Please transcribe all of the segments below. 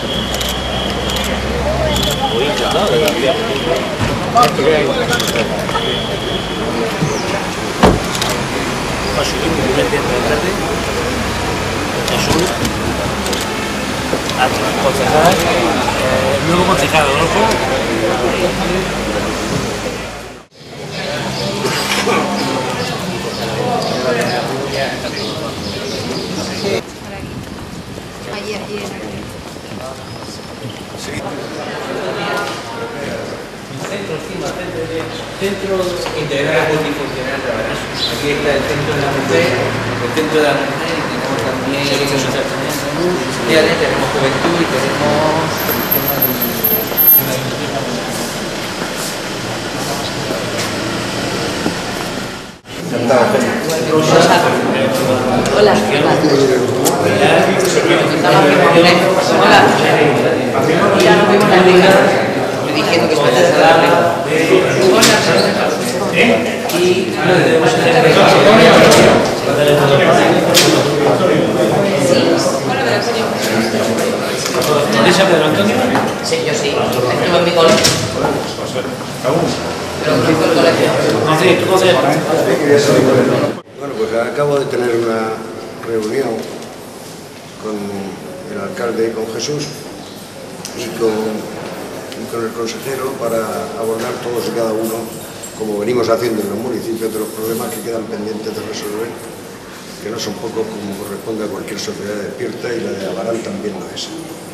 Concejal, nuevo concejal Adolfo. Allí. Centro integral multifuncional de Abarán. Aquí está el centro de la mujer, y tenemos también servicios sociales, tenemos juventud y tenemos Hola. Hola. Ya nos vimos la liga. Yo diciendo que está saludable. Y ¿Teresa Pedro Antonio? sí, yo sí. Estuve en mi colegio. Pero conozco el colegio. No sé, ¿tú conoces? Bueno, pues acabo de tener una reunión con el alcalde, con Jesús y con el consejero para abordar todos y cada uno, como venimos haciendo en los municipios, de los problemas que quedan pendientes de resolver, que no son pocos como corresponde a cualquier sociedad despierta, y la de Abarán también lo es.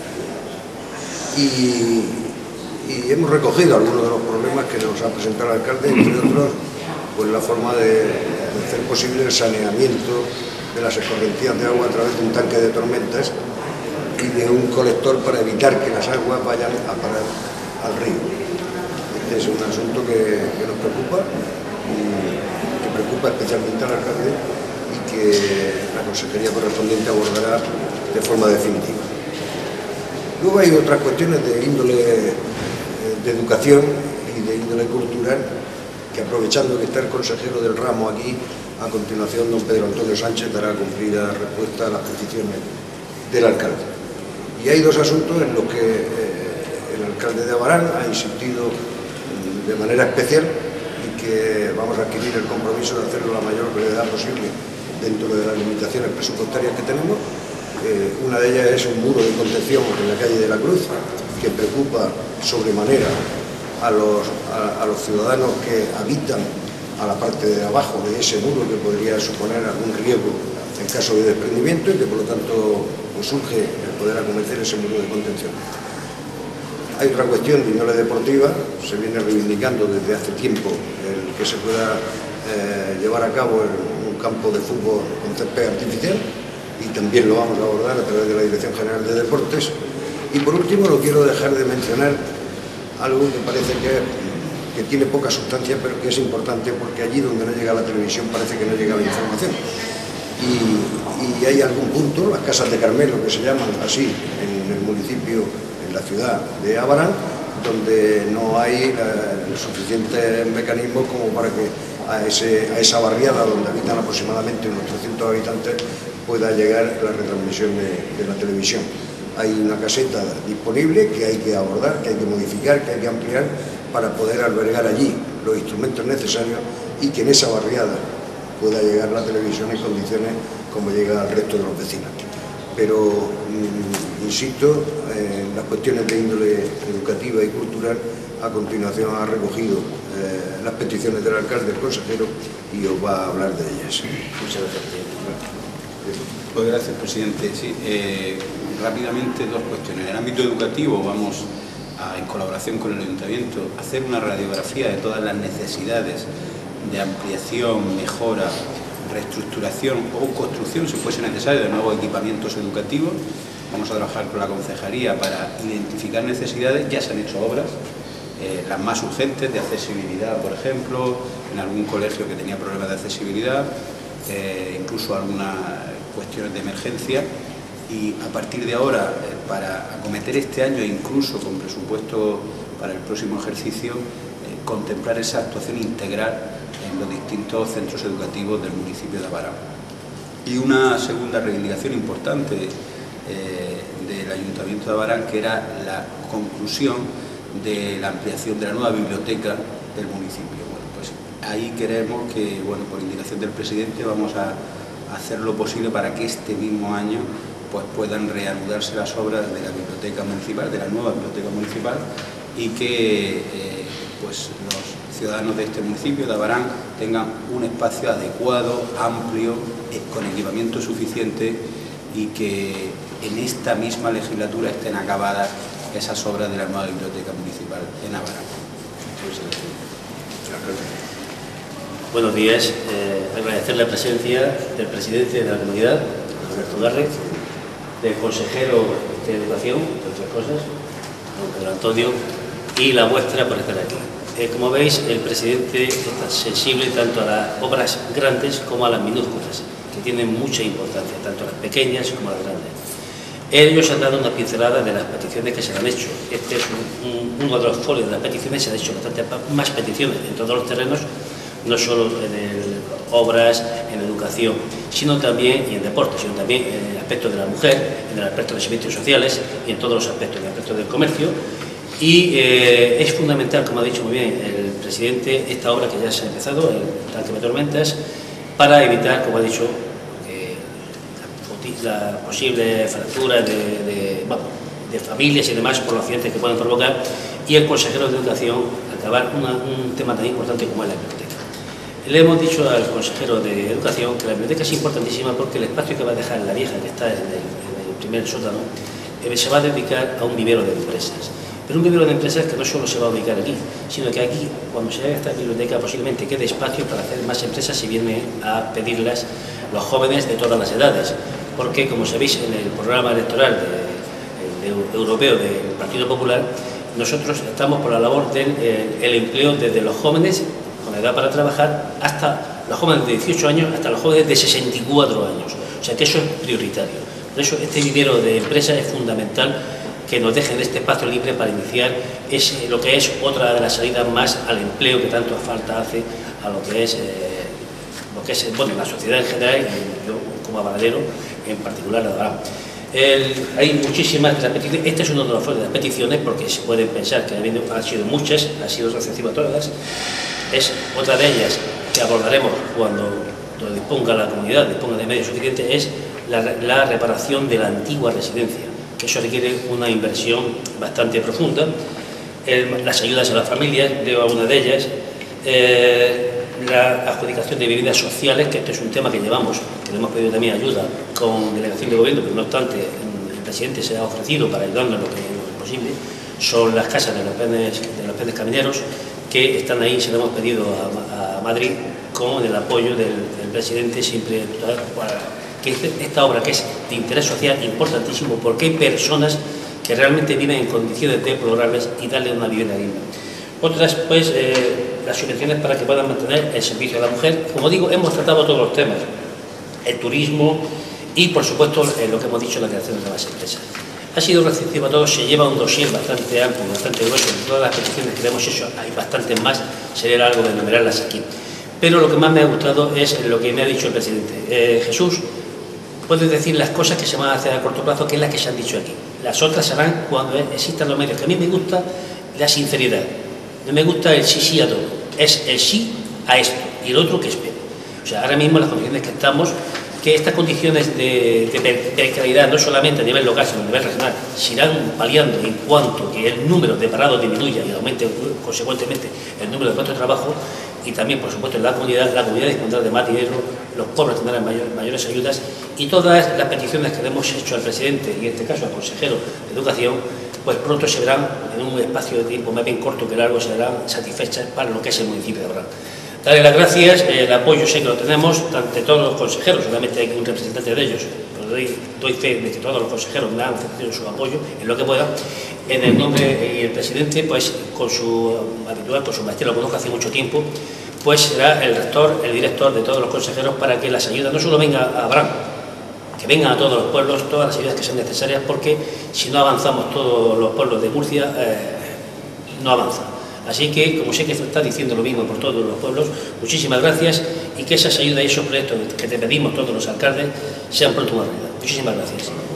Y hemos recogido algunos de los problemas que nos ha presentado el alcalde, entre otros, pues la forma de hacer posible el saneamiento de las escorrentías de agua a través de un tanque de tormentas y de un colector para evitar que las aguas vayan a parar al río. Este es un asunto que nos preocupa, y que preocupa especialmente al alcalde, y que la consejería correspondiente abordará de forma definitiva. Luego hay otras cuestiones de índole de educación y de índole cultural, que aprovechando que está el consejero del ramo aquí, a continuación don Pedro Antonio Sánchez dará cumplida respuesta a las peticiones del alcalde. Y hay dos asuntos en los que el alcalde de Abarán ha insistido de manera especial, y que vamos a adquirir el compromiso de hacerlo la mayor brevedad posible dentro de las limitaciones presupuestarias que tenemos. Una de ellas es un muro de contención en la calle de la Cruz, que preocupa sobremanera a los ciudadanos que habitan a la parte de abajo de ese muro, que podría suponer algún riesgo en caso de desprendimiento, y que por lo tanto pues surge el poder acometer ese muro de contención. Hay otra cuestión de índole deportiva. Se viene reivindicando desde hace tiempo el que se pueda llevar a cabo un campo de fútbol con césped artificial, y también lo vamos a abordar a través de la Dirección General de Deportes. Y por último, no quiero dejar de mencionar algo que parece que tiene poca sustancia, pero que es importante, porque allí donde no llega la televisión parece que no llega la información. Y hay algún punto, las casas de Carmelo, que se llaman así en el municipio, en la ciudad de Abarán, donde no hay suficientes mecanismos como para que a esa barriada, donde habitan aproximadamente unos 300 habitantes, pueda llegar la retransmisión de la televisión. Hay una caseta disponible que hay que abordar, que hay que modificar, que hay que ampliar, para poder albergar allí los instrumentos necesarios, y que en esa barriada pueda llegar la televisión en condiciones como llega al resto de los vecinos. Pero, insisto, en las cuestiones de índole educativa y cultural, a continuación ha recogido las peticiones del alcalde, del consejero, y os va a hablar de ellas. Muchas gracias. Pues gracias, presidente. Sí, rápidamente, dos cuestiones. En el ámbito educativo vamos a, en colaboración con el ayuntamiento, hacer una radiografía de todas las necesidades de ampliación, mejora, reestructuración o construcción, si fuese necesario, de nuevos equipamientos educativos. Vamos a trabajar con la concejalía para identificar necesidades. Ya se han hecho obras, las más urgentes, de accesibilidad, por ejemplo, en algún colegio que tenía problemas de accesibilidad, incluso algunas cuestiones de emergencia. Y a partir de ahora, para acometer este año, e incluso con presupuesto para el próximo ejercicio, contemplar esa actuación integral en los distintos centros educativos del municipio de Abarán. Y una segunda reivindicación importante del Ayuntamiento de Abarán, que era la conclusión de la ampliación de la nueva biblioteca del municipio. Bueno, pues ahí queremos que, bueno, por indicación del presidente, vamos a hacer lo posible para que este mismo año pues puedan reanudarse las obras de la biblioteca municipal, de la nueva biblioteca municipal, y que pues los ciudadanos de este municipio de Abarán tengan un espacio adecuado, amplio, con equipamiento suficiente, y que en esta misma legislatura estén acabadas esas obras de la nueva biblioteca municipal en Abarán. Buenos días. Agradecer la presencia del presidente de la comunidad, Alberto Garre, del consejero de Educación, entre otras cosas, don Pedro Antonio, y la vuestra por estar aquí. Como veis, el presidente está sensible tanto a las obras grandes como a las minúsculas, que tienen mucha importancia, tanto a las pequeñas como a las grandes. Ellos han dado una pincelada de las peticiones que se han hecho. Este es uno de los folios de las peticiones. Se han hecho bastante más peticiones en todos los terrenos, no solo en obras, en educación, sino también, y en deporte, sino también en el aspecto de la mujer, en el aspecto de los servicios sociales y en todos los aspectos, en el aspecto del comercio. Y es fundamental, como ha dicho muy bien el presidente, esta obra que ya se ha empezado, el tanque de tormentas, para evitar, como ha dicho, la posible fractura de familias y demás por los accidentes que pueden provocar, y el consejero de Educación acabar un tema tan importante como es la biblioteca. Le hemos dicho al consejero de Educación que la biblioteca es importantísima porque el espacio que va a dejar la vieja, que está en el primer sótano, se va a dedicar a un vivero de empresas. Pero un vivero de empresas que no solo se va a ubicar aquí, sino que aquí, cuando se haga esta biblioteca, posiblemente quede espacio para hacer más empresas si vienen a pedirlas los jóvenes de todas las edades. Porque, como sabéis, en el programa electoral europeo del Partido Popular, nosotros estamos por la labor del empleo desde los jóvenes con edad para trabajar hasta los jóvenes de 18 años hasta los jóvenes de 64 años. O sea que eso es prioritario. Por eso este vivero de empresas es fundamental, que nos dejen este espacio libre para iniciar lo que es otra de las salidas más al empleo que tanto falta hace a lo que es bueno, la sociedad en general, y yo como abaranero en particular la Abarán. Hay muchísimas de las peticiones. Este es uno de los folios de las peticiones, porque se pueden pensar que han sido muchas, ha sido receptiva a todas. Es otra de ellas que abordaremos cuando disponga la comunidad, disponga de medios suficientes, es la reparación de la antigua residencia, que eso requiere una inversión bastante profunda. Las ayudas a las familias, leo alguna de ellas, la adjudicación de viviendas sociales, que este es un tema que llevamos, que le hemos pedido también ayuda con delegación de gobierno, pero no obstante el presidente se ha ofrecido para ayudarnos en lo que es posible. Son las casas de los penes camineros, que están ahí, se lo hemos pedido a Madrid con el apoyo del presidente, siempre para que esta obra, que es de interés social importantísimo, porque hay personas que realmente viven en condiciones deplorables, y darle una vivienda digna. Otras, pues, las subvenciones para que puedan mantener el servicio a la mujer. Como digo, hemos tratado todos los temas, el turismo y, por supuesto, lo que hemos dicho, la creación de nuevas empresas. Ha sido receptivo a todos, se lleva un dossier bastante amplio, bastante grueso, de todas las peticiones que le hemos hecho. Hay bastantes más, sería algo de enumerarlas aquí. Pero lo que más me ha gustado es lo que me ha dicho el presidente. Jesús, puedes decir las cosas que se van a hacer a corto plazo, que es las que se han dicho aquí. Las otras serán cuando existan los medios. Que a mí me gusta la sinceridad. No me gusta el sí a todo. Es el sí a esto y el otro que espero. O sea, ahora mismo las condiciones que estamos, que estas condiciones de precariedad, no solamente a nivel local, sino a nivel regional, se irán paliando en cuanto que el número de parados disminuya y aumente consecuentemente el número de puestos de trabajo. Y también, por supuesto, la comunidad dispondrá de más dinero, los pobres tendrán mayores ayudas, y todas las peticiones que le hemos hecho al presidente, y en este caso al consejero de Educación, pues pronto se verán en un espacio de tiempo más bien corto que largo, se verán satisfechas para lo que es el municipio de Abarán. Darle las gracias, el apoyo sé que lo tenemos, ante todos los consejeros, solamente hay un representante de ellos, pero doy fe de que todos los consejeros me han ofrecido su apoyo en lo que pueda. En el nombre y el presidente, pues con su habitual, con su maestría, lo conozco hace mucho tiempo, pues será el rector, el director de todos los consejeros, para que las ayudas no solo vengan a Abarán, que vengan a todos los pueblos, todas las ayudas que sean necesarias, porque si no avanzamos todos los pueblos de Murcia, no avanzan. Así que, como sé que está diciendo lo mismo por todos los pueblos, muchísimas gracias, y que esas ayudas y esos proyectos que te pedimos todos los alcaldes sean pronto una realidad. Muchísimas gracias.